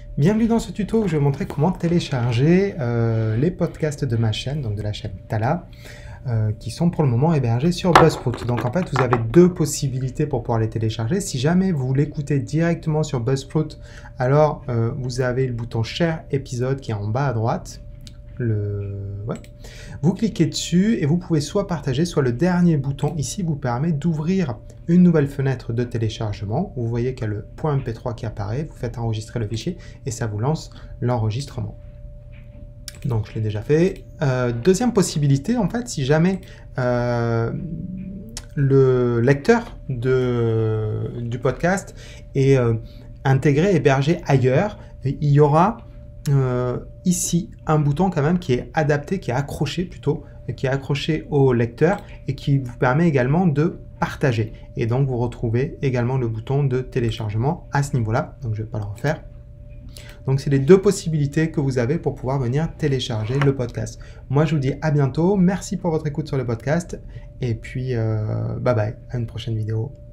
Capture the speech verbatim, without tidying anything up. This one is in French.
Bienvenue dans ce tuto où je vais vous montrer comment télécharger euh, les podcasts de ma chaîne, donc de la chaîne Tala, euh, qui sont pour le moment hébergés sur Buzzsprout. Donc en fait, vous avez deux possibilités pour pouvoir les télécharger. Si jamais vous l'écoutez directement sur Buzzsprout, alors euh, vous avez le bouton Share épisode qui est en bas à droite. Le... Ouais. Vous cliquez dessus et vous pouvez soit partager, soit le dernier bouton ici vous permet d'ouvrir une nouvelle fenêtre de téléchargement. Vous voyez qu'il y a le .m p trois qui apparaît, vous faites enregistrer le fichier et ça vous lance l'enregistrement. Donc je l'ai déjà fait. Euh, deuxième possibilité, en fait, si jamais euh, le lecteur de, du podcast est euh, intégré, hébergé ailleurs, il y aura Euh, ici un bouton quand même qui est adapté, qui est accroché plutôt, qui est accroché au lecteur et qui vous permet également de partager. Et donc vous retrouvez également le bouton de téléchargement à ce niveau-là. Donc je ne vais pas le refaire. Donc c'est les deux possibilités que vous avez pour pouvoir venir télécharger le podcast. Moi je vous dis à bientôt, merci pour votre écoute sur le podcast et puis euh, bye bye, à une prochaine vidéo.